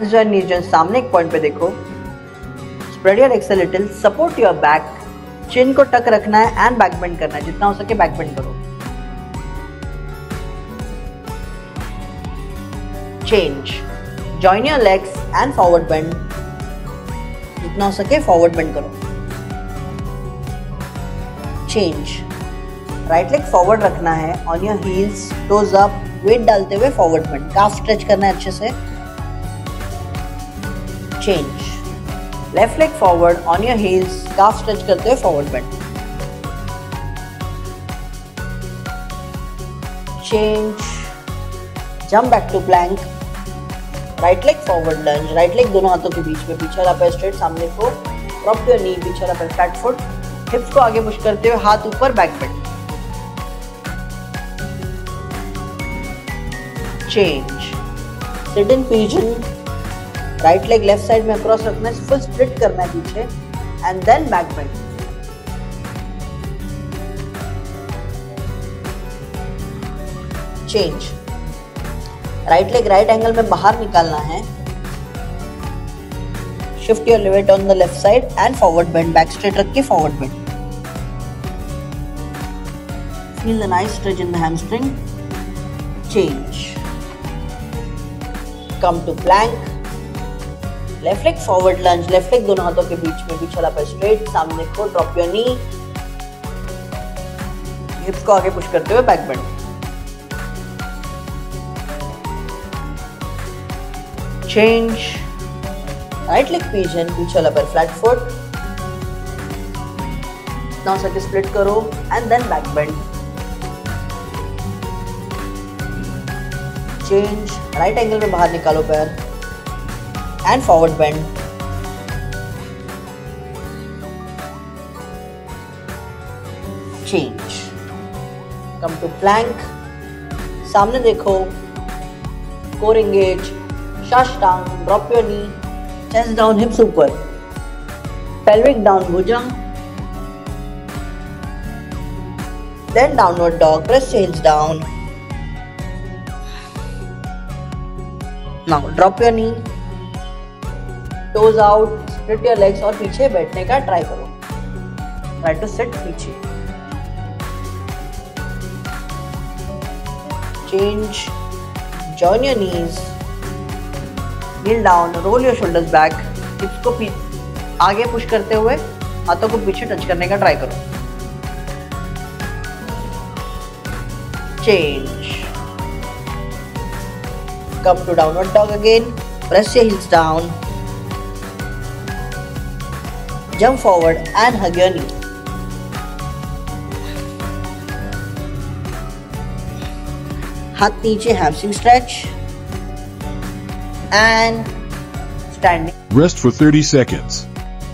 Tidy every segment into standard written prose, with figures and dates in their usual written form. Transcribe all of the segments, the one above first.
नीचे सामने एक पॉइंट पे देखो, spread your legs a little, support your back, chin को टक रखना है एंड बैक बेंड करना है, जितना हो सके बैक बेंड करो। Change, join your legs and forward bend, जितना हो सके फॉरवर्ड बेंड करो। चेंज, राइट लेग फॉरवर्ड रखना है, on your heels, toes up, weight डालते हुए फॉरवर्ड बेंड, काफ स्ट्रेच करना है अच्छे से। Change, left leg forward, on your heels, calf stretch करते हुए forward bend. Change, jump back to plank, right leg forward lunge, right leg दोनों हाथों के बीच में, पीछे वाला पैर स्ट्रेट, सामने फुट, ड्रॉप योर नी, पीछे वाला पैर फ्लैट फुट, हिप्स को आगे पुश करते हुए हाथ ऊपर, back bend. Change, sit in pigeon, right leg left side में अक्रॉस रखना है, फुल स्प्लिट करना है पीछे and then back bend. Change, right leg right angle में बाहर निकालना है, shift your weight on the left side and forward bend, back straight रख के forward bend. Feel the nice stretch in the hamstring. Change, come to plank, left leg forward lunge, left leg दोनों हाथों के बीच में, पीछे वाला पैर straight, सामने को, ड्रॉप योर नी, हिप्स को आगे पुश करते हुए back bend. Change, right leg pigeon, पीछे वाला पैर फ्लैट फुट, नाउ सके स्प्लिट करो and then back bend. Change, right angle में बाहर निकालो पैर and forward bend. Change, come to plank, सामने देखो, कोर एंगेज, साष्टांग, drop your knee, chest down, hips ऊपर, पेल्विक डाउन, भुजंग, then downward dog, press your heels down. Now drop your knee, toes out, split your legs और पीछे बैठने का try करो। Try to sit पीछे। Change, join your knees, kneel down, roll your shoulders back, hips को आगे push करते हुए हाथों को पीछे टच करने का ट्राई करो। Change, come to downward dog again, press your heels down, jump forward and hug your knee. हाथ नीचे, hamstring stretch and standing. Rest for 30 seconds.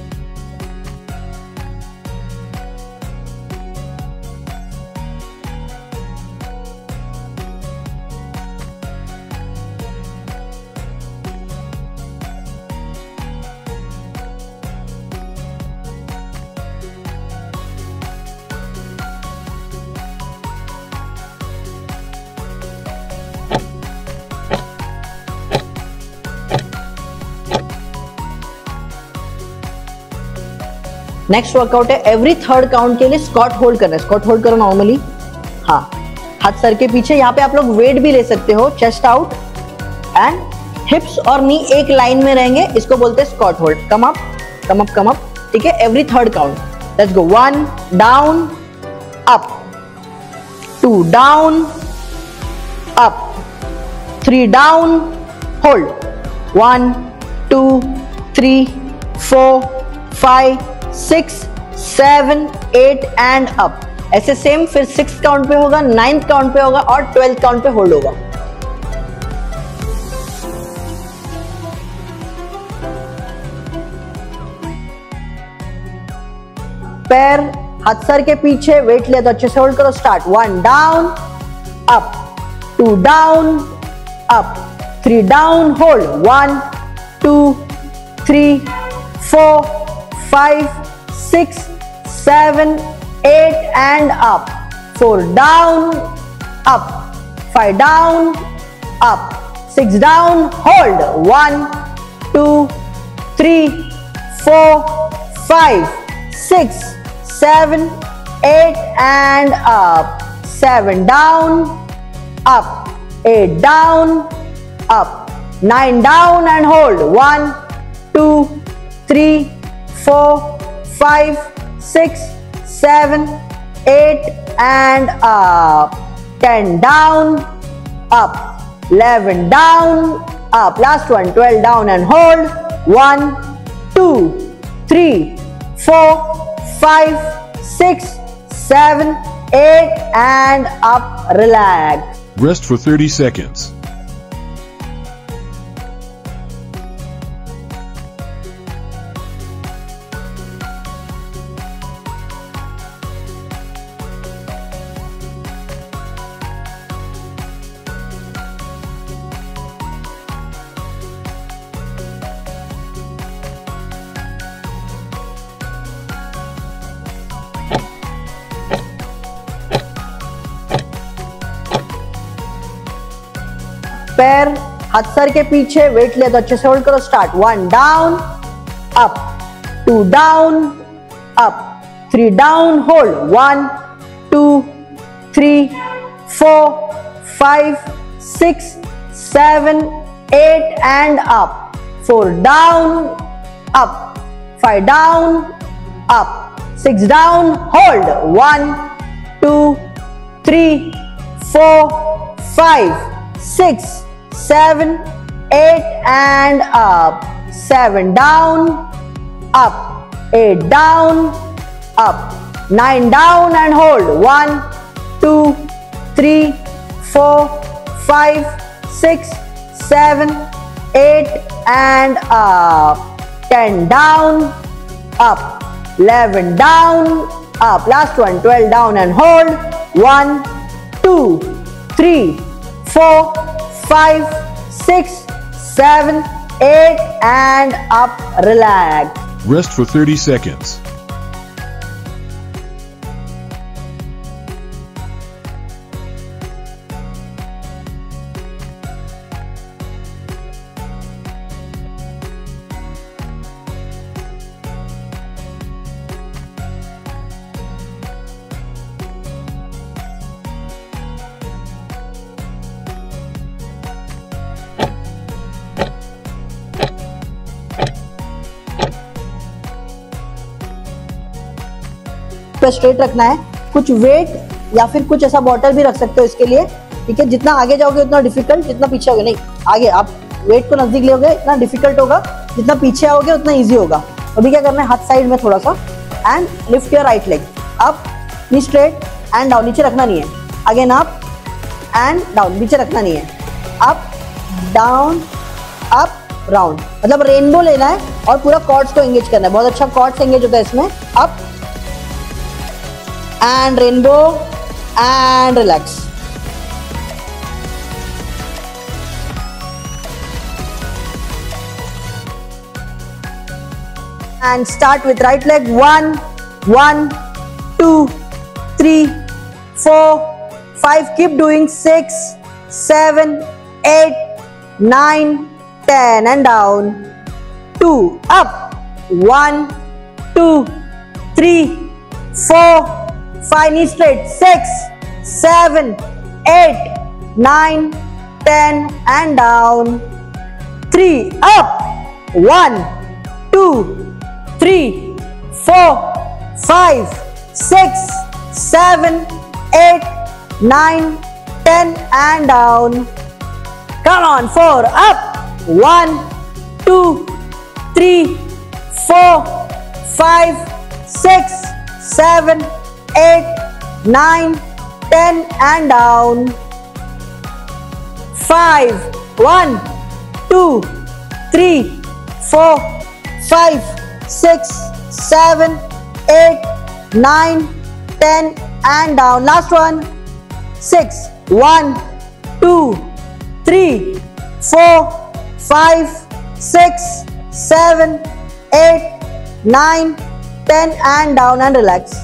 Next workout है एवरी थर्ड काउंट के लिए स्क्वाट होल्ड करना है। Squat hold करो normally, हाँ, हाथ सर के पीछे। यहाँ पे आप लोग वेट भी ले सकते हो, चेस्ट आउट एंड हिप्स और नी एक लाइन में रहेंगे, इसको बोलते हैं squat hold. Come up come up come up, ठीक है। Every third count, let's go. 1 down up, 2 down up, 3 down hold, 1 2 3 4 5 6 7 8 and up. ऐसे सेम फिर 6th काउंट पे होगा, 9th काउंट पे होगा और 12th काउंट पे होल्ड होगा। पैर हाथ सर के पीछे, वेट ले तो अच्छे से होल्ड करो। Start, 1 down up, 2 down up, 3 down hold, 1 2 3 4 5 6 7 8 and up, 4 down up, 5 down up, 6 down hold, 1 2, 3, 4, 5, 6, 7, 8 and up. 7 down, up. 8 down, up. 9 down and hold. 1, 2, 3, 4, 5, 6, 7, 8 and up. 10 down, up. 11 down, up. Last one. 12 down and hold. 1, 2, 3, 4, 5, 6, 7, 8 and up. Relax. Rest for 30 seconds. पैर हाथ sir के पीछे, wait लिया तो अच्छे से hold करो. Start. 1 down, up. 2 down, up. 3 down, hold. 1, 2, 3, 4, 5, 6, 7, 8 and up. 4 down, up. 5 down, up. 6 down, hold. 1, 2, 3, 4, 5, 6, 7, 8 and up. 7 down, up. 8 down, up. 9 down and hold. 1, 2, 3, 4, 5, 6, 7, 8 and up. 10 down, up. 11 down, up. Last one. 12 down and hold. 1, 2, 3, 4, 5, 6, 7, 8 and up. Relax. Rest for 30 seconds. पे straight रखना है. कुछ wait या फिर कुछ ऐसा bottle भी रख सकते हो इसके लिए. ठीक है, जितना आगे जाओगे उतना डिफिकल्ट, जितना पीछे आओगे नहीं. आगे आप वेट को नजदीक लोगे इतना डिफिकल्ट होगा, जितना पीछे आओगे उतना इजी होगा. अभी क्या करना है, हाथ साइड में थोड़ा सा and lift your right leg up. Knee straight and down. नीचे रखना नहीं है. Again up and down. नीचे रखना नहीं है. Up down up round. मतलब रेनबो लेना है और पूरा कॉर्ड्स को एंगेज करना है. बहुत अच्छा कॉर्ड्स एंगेज होता है इसमें. Up and rainbow and relax. And start with right leg. 1, 1, 2, 3, 4, 5. Keep doing. 6, 7, 8, 9, 10 and down. 2 up. 1, 2, 3, 4, 5. Knees straight. 6, 7, 8, 9, 10 and down. 3 up. 1, 2, 3, 4, 5, 6, 7, 8, 9, 10 and down. Come on. 4 up. 1, 2, 3, 4, 5, 6, 7, 8, 9, 10 and down. 5. 1, 2, 3, 4, 5, 6, 7, 8, 9, 10 and down. Last one. 6. 1, 2, 3, 4, 5, 6, 7, 8, 9, 10 and down and relax.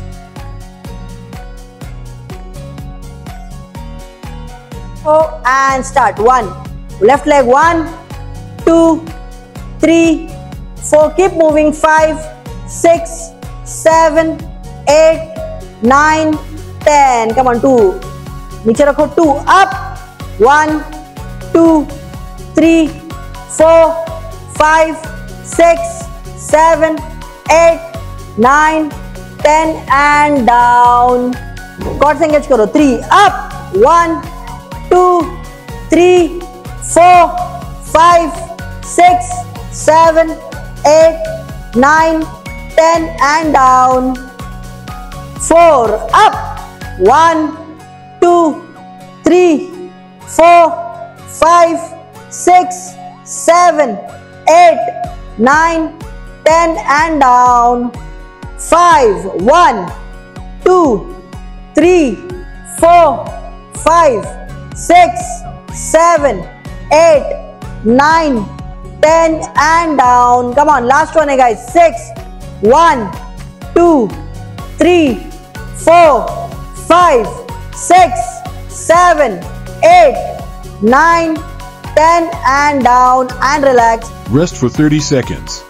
And start. 1. Left leg. 1, 2, 3, 4, keep moving, 5, 6, 7, 8, 9, 10, come on, 2, नीचे रखो, 2, up, 1, 2, 3, 4, 5, 6, 7, 8, 9, 10 and down. Quads engage करो, 3, up, 1, 2, 3, 4, 5, 6, 7, 8, 9, 10 and down. 4, up, 1, 2, 3, 4, 5, 6, 7, 8, 9, 10 and down. 5, 1, 2, 3, 4, 5, 6, 7, 8, 9, 10 and down. Come on, last one guys. 6, 1, 2, 3, 4, 5, 6, 7, 8, 9, 10 and down and relax. Rest for 30 seconds.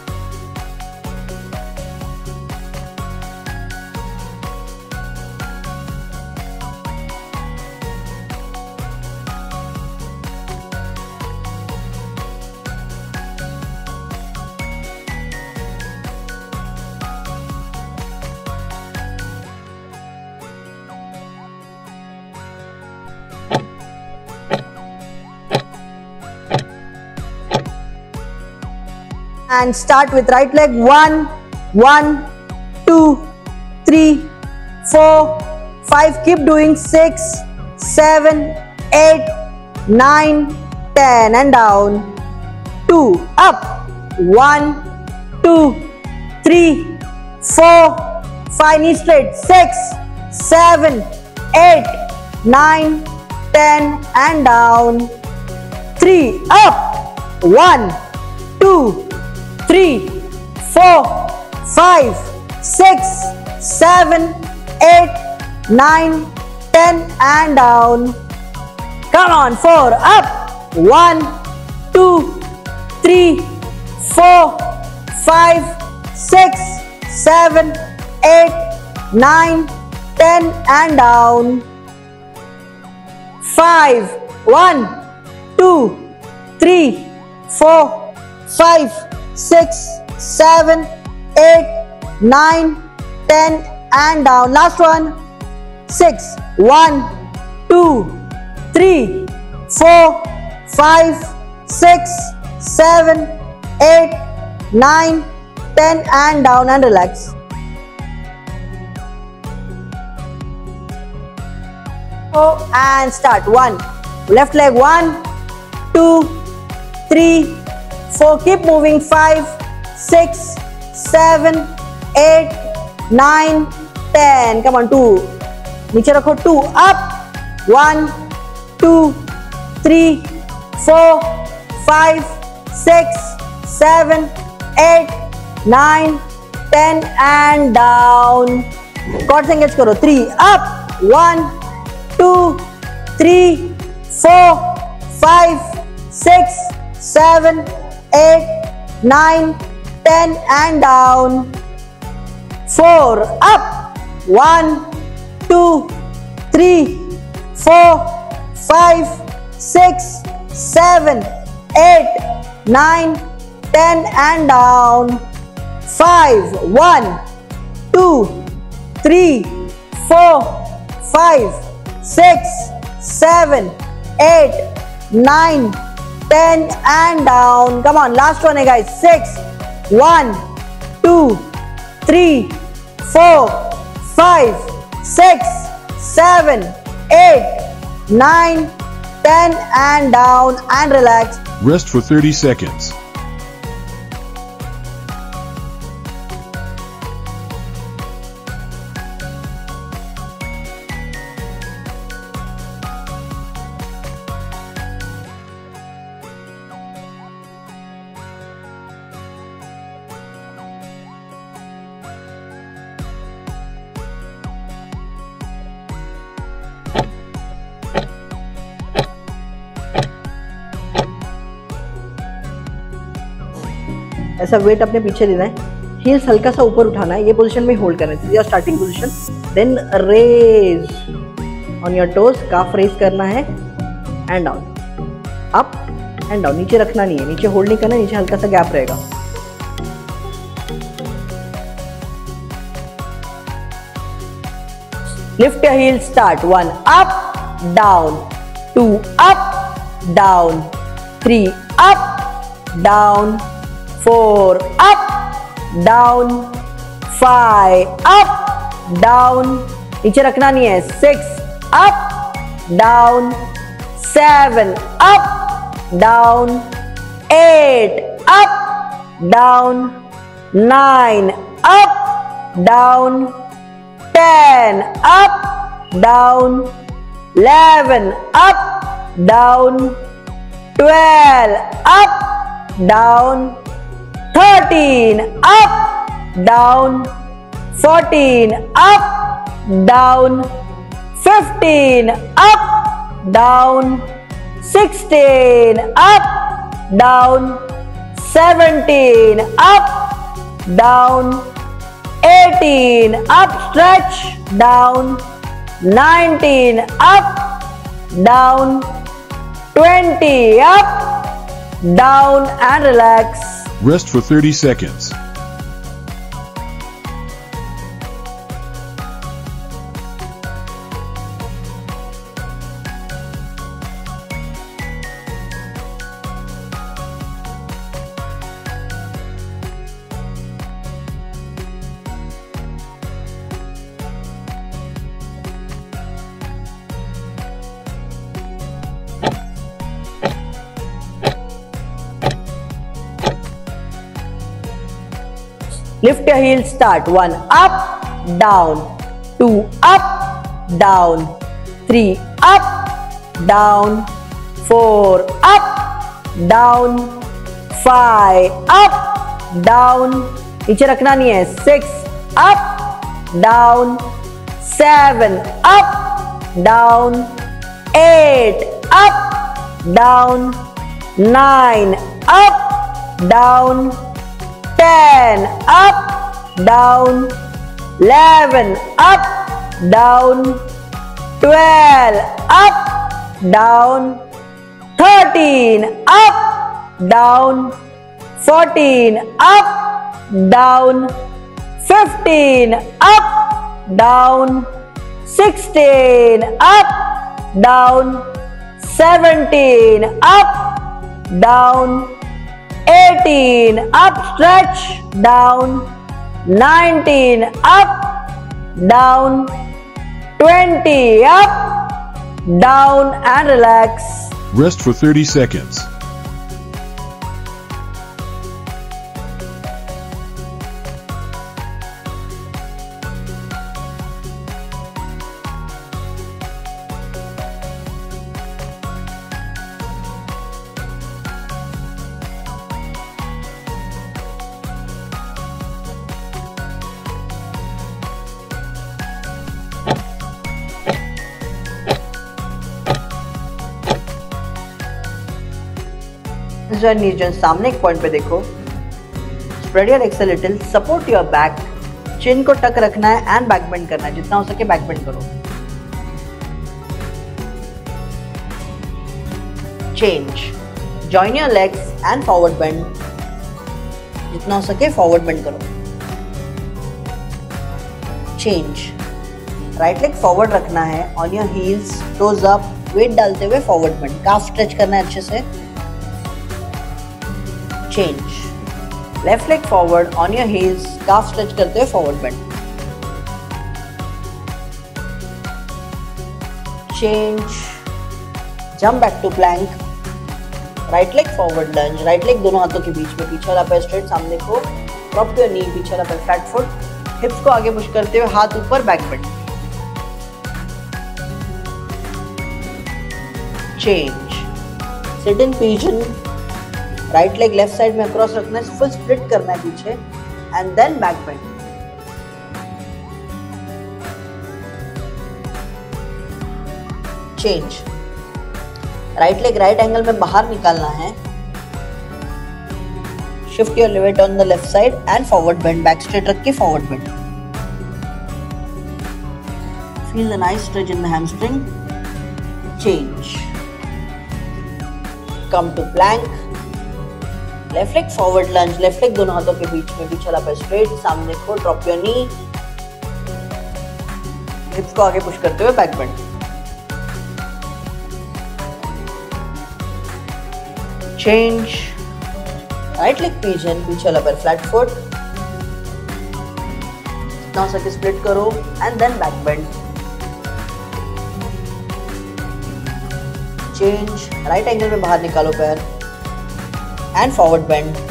And start with right leg. 1, 1, 2, 3, 4, 5. Keep doing. 6, 7, 8, 9, 10 and down. 2, up. 1, 2, 3, 4, 5. Knee straight. 6, 7, 8, 9, 10 and down. 3, up. 1, 2, 3, 4, 5, 6, 7, 8, 9, 10 and down. Come on, 4, up. 1, 2, 3, 4, 5, 6, 7, 8, 9, 10 and down. 5, 1, 2, 3, 4, 5, 6, 7, 8, 9, 10 and down. Last one. 6, 1, 2, 3, 4, 5, 6, 7, 8, 9, 10 and down and relax. Go and start. 1, left leg. 1, 2, 3, 4, keep moving. 5, 6, 7, 8, 9, 10. Come on, 2. नीचे रखो. 2, up. 1, 2, 3, 4, 5, 6, 7, 8, 9, 10 and down. Quads engage करो. 3, up. 1, 2, 3, 4, 5, 6, 7, 8, 9, 10 and down. 4, up. 1, 2, 3, 4, 5, 6, 7, 8, 9, 10 and down. 5, 1, 2, 3, 4, 5, 6, 7, 8, 9, 10 and down. Come on, last one guys. 6, 1, 2, 3, 4, 5, 6, 7, 8, 9, 10 and down and relax. Rest for 30 seconds. ऐसा weight अपने पीछे देना है, heels हल्का सा ऊपर उठाना है, ये पोजीशन में होल्ड करना है, your starting position. Then raise on your toes, calf raise करना है and down, up and down, नीचे रखना नहीं है, नीचे होल्ड नहीं करना, नीचे हल्का सा गैप रहेगा। Lift your heel, start 1 up down, 2 up down, 3 up down, 4 up down, 5 up down, नीचे रखना नहीं है, 6 up down, 7 up down, 8 up down, 9 up down, 10 up down, 11 up down, 12 up down, 13 up down, 14 up down, 15 up down, 16 up down, 17 up down, 18 up, stretch down, 19 up down, 20 up down and relax. Rest for 30 seconds. Lift your heels, start 1 up, down, 2 up, down, 3 up, down, 4 up, down, 5 up, down, नीचे रखना नहीं है, 6 up, down, 7 up, down, 8 up, down, 9 up, down, 10 up, down, 11 up, down, 12 up, down, 13 up, down, 14 up, down, 15 up, down, 16 up, down, 17 up, down, 18 up, stretch down, 19 up, down, 20 up, down and relax. Rest for 30 seconds. नीचे सामने एक point पे देखो, spread your excel little, support your back, chin को tuck रखना है and back bend करना है, जितना हो सके बैक बेंड करो। Change, join your legs and forward bend, जितना हो सके फॉरवर्ड बेंड करो। चेंज, राइट लेग फॉरवर्ड रखना है, on your heels, toes up, weight डालते हुए फॉरवर्ड बेंड, काफ स्ट्रेच करना है अच्छे से। Change, left leg forward on your heels, calf stretch करते हुए forward bend. Change, jump back to plank, right leg forward lunge, right leg दोनों हाथों के बीच में, पीछे वाला पैर straight सामने को, drop to your knee, पीछे वाला पैर flat foot, hips को आगे push करते हुए हाथ ऊपर, back bend. Change, sit in pigeon, right leg left side में अक्रॉस रखना है, फुल स्प्लिट करना है पीछे and then back bend. Change, right leg right angle में बाहर निकालना है, Shift your weight on the left side and forward bend. Back straight रख के forward bend. Feel the nice stretch in the hamstring. Change. Come to plank. Left leg forward lunge. Left leg दोनों हाथों के बीच में पीछे वाला पैर straight. सामने को drop your knee. Hips को आगे push करते हुए back bend. Change. Right leg pigeon, पीछे वाला पैर flat foot. Now circle split करो and then back bend. Change. Right angle में बाहर निकालो पैर and forward bend.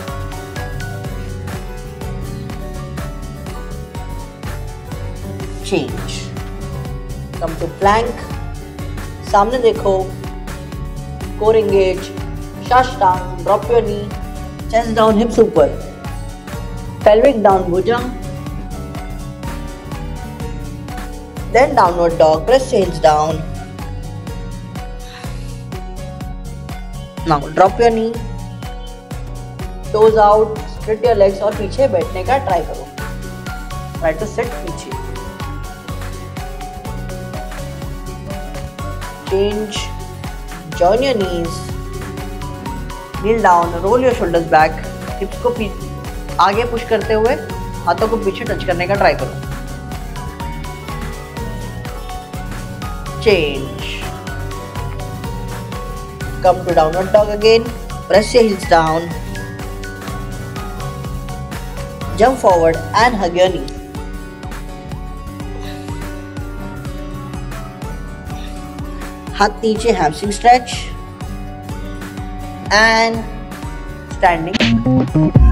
Change. Come to plank. सामने देखो. Core engage. Shashtang. Drop your knee. Chest down, hips ऊपर. Pelvic down, bhujang. Then downward dog. Press heels down. Now drop your knee. Toes out. Split your legs और पीछे बैठने का try करो. Try to sit पीछे. Change. Join your knees. Kneel down, roll your shoulders back, hips को आगे push करते हुए हाथों को पीछे टच करने का ट्राई करो. Change. Come to downward dog again. Press your heels down. Jump forward and hug your knee. हाथ नीचे, hamstring stretch. And standing.